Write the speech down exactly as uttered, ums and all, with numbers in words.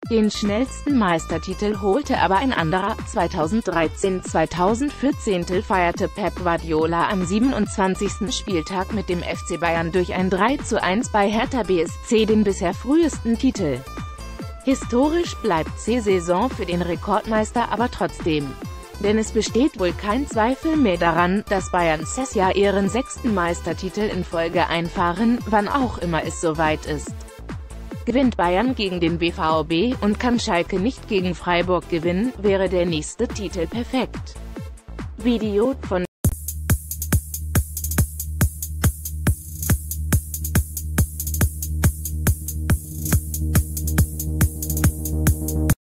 Den schnellsten Meistertitel holte aber ein anderer. zweitausenddreizehn zweitausendvierzehn feierte Pep Guardiola am siebenundzwanzigsten Spieltag mit dem F C Bayern durch ein drei zu eins bei Hertha B S C den bisher frühesten Titel. Historisch bleibt die Saison für den Rekordmeister aber trotzdem. Denn es besteht wohl kein Zweifel mehr daran, dass Bayern dieses Jahr ihren sechsten Meistertitel in Folge einfahren, wann auch immer es soweit ist. Gewinnt Bayern gegen den B V B und kann Schalke nicht gegen Freiburg gewinnen, wäre der nächste Titel perfekt. Video von